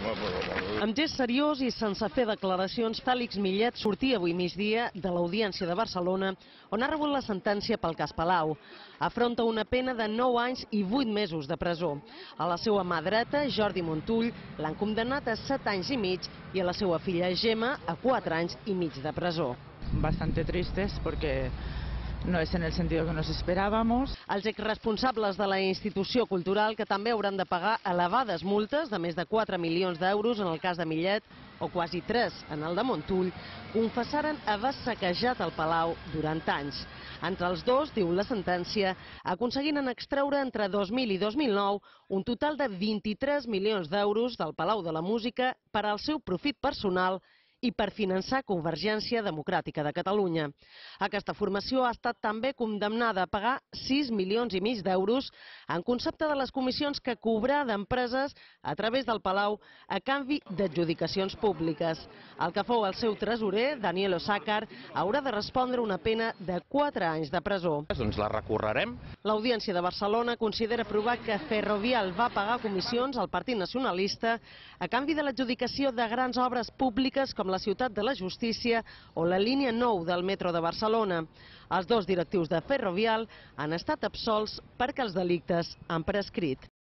Amb gest seriós i sense fer declaracions, Fèlix Millet sortia avui migdia de l'Audiència de Barcelona, on ha rebut la sentència pel cas Palau. Afronta una pena de 9 anys i 8 mesos de presó. A la seva mà dreta, Jordi Montull, l'han condemnat a 7 anys i mig i a la seva filla Gemma a 4 anys i mig de presó. Bastante tristes porque no es en el sentido que nos esperábamos. Els exresponsables de la institució cultural, que també hauran de pagar elevades multes de més de 4 milions d'euros en el cas de Millet, o quasi 3 en el de Montull, confessaren haver saquejat el Palau durant anys. Entre els dos, diu la sentència, aconseguiren extreure entre 2000 i 2009 un total de 23 milions d'euros del Palau de la Música per al seu profit personal i per finançar Convergència Democràtica de Catalunya. Aquesta formació ha estat també condemnada a pagar 6 milions i mig d'euros en concepte de les comissions que cobrà d'empreses a través del Palau a canvi d'adjudicacions públiques. El que fou el seu tresorer, Daniel Osàcar, haurà de respondre una pena de 4 anys de presó. Doncs la recorrerem. L'Audiència de Barcelona considera provar que Ferrovial va pagar comissions al Partit Nacionalista a canvi de l'adjudicació de grans obres públiques com la Ciutat de la Justícia o la línia 9 del metro de Barcelona. Els dos directius de Ferrovial han estat absolts perquè els delictes han prescrit.